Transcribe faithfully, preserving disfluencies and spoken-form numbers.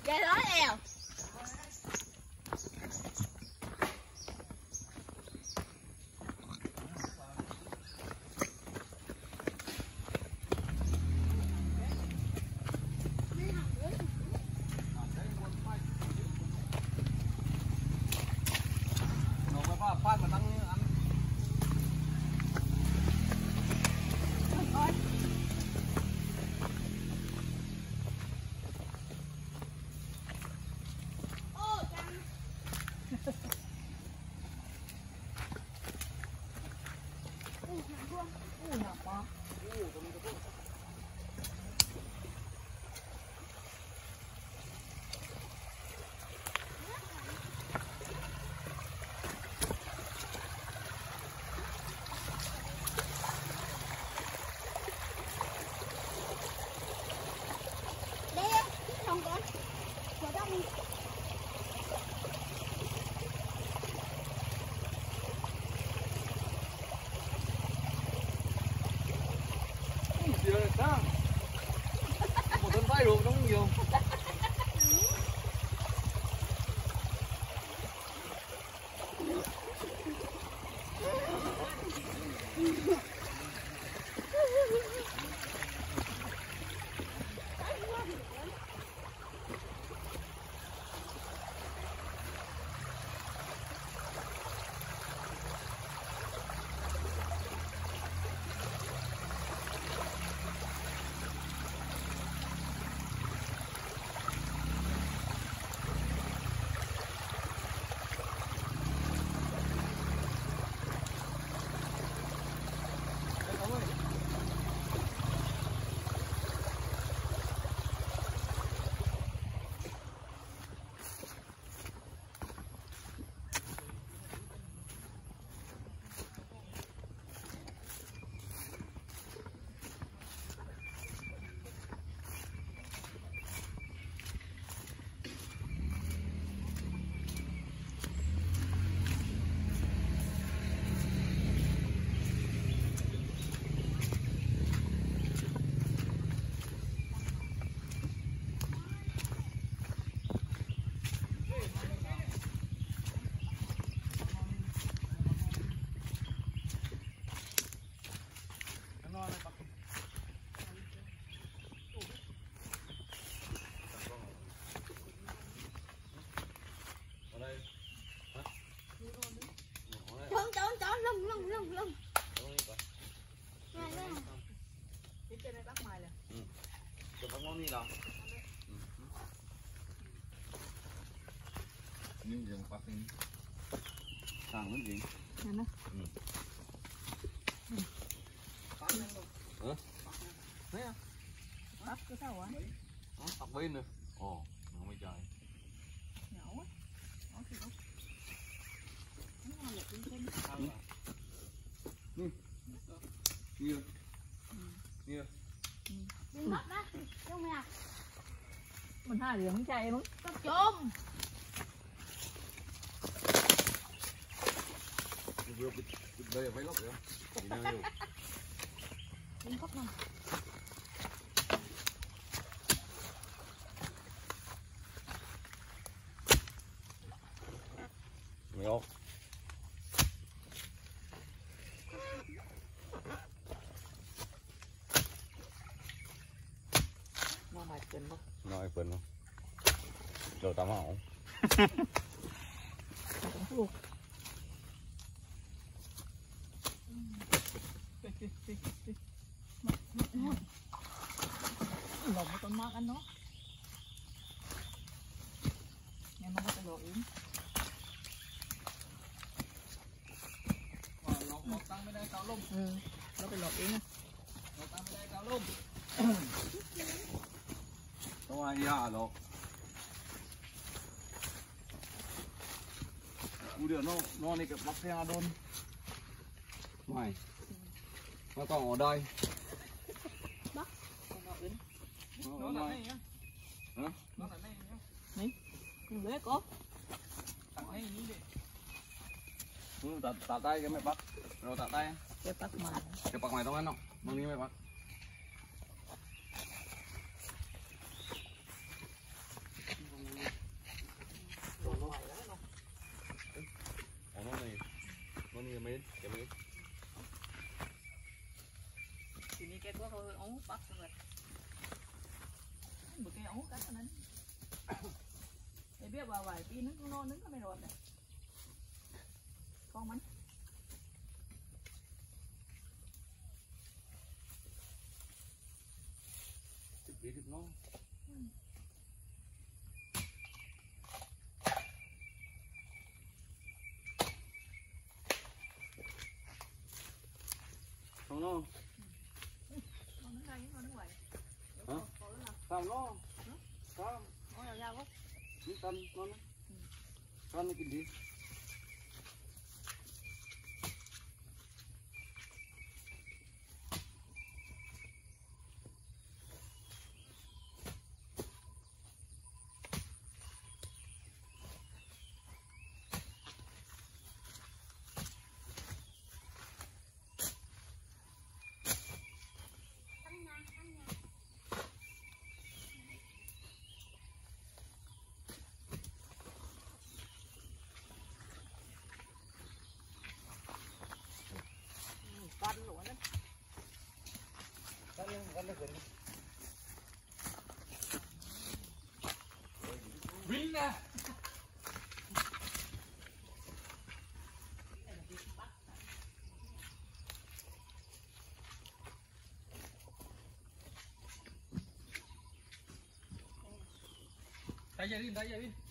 Cái đó eo. phát mà tăng ăn. Một thân vai luôn, nó không nhiều. Trốn trốn trốn lưng lưng lưng lưng. Phía trên đây bắt mày nè. Ừ. Chụp bắt món đi đâu? Nhưng dừng bắt đi. Sang vấn gì? Nè nó. Ừ. Hả? Thấy không? Bắt cái sao vậy? Bắt bên nữa. Ồ, nó mới trời. Nhỏ quá. Nhỏ kìa. Nó là trên trên. Ừ. Nhiều. Nhiều. Đừng bắt đó. Trông mày à. Mình hai đứa không chạy luôn. Có trôm. Vừa đây là váy lóc rồi không? Đừng khóc nào. Mày không? Nó mày quên không? Nói quên không? Rồi tao không? Luôn. Lồng cái con mát anh nó. Nghe nó có cái đồ yếm. Lột lột tăng bên đây cao lung. Ừ, nó cái lột yếm. Lột tăng bên đây cao lung. Đâu ai ra lột. Ui được nó nó này cái bắt xe đôn. Mày. Nó còn ở đây. Con nó yếm. Nó là đây nhá. Hả? Nó là đây nhá. Này, đừng lấy có. Tặng đây như đi. Ừ, tạ, tạ tay cái mày bắt. Rồi tạ tay. Cái bắt mày. Cái bắt mày tao ăn không? Mang đi mày bắt. cái mấy cái mấy thì ní cái của tôi ống bắt rồi một cái ống cắt nó để biết vào vài pin nó cũng non nó có mày rồi này con bánh biết được nó không nó con nó đây con nó ngoài hả sao nó sao nó là dao không những tân nó nó tân nó cái gì con lụa đó tân tân nó quên Vinh nè tay dây đi tay dây đi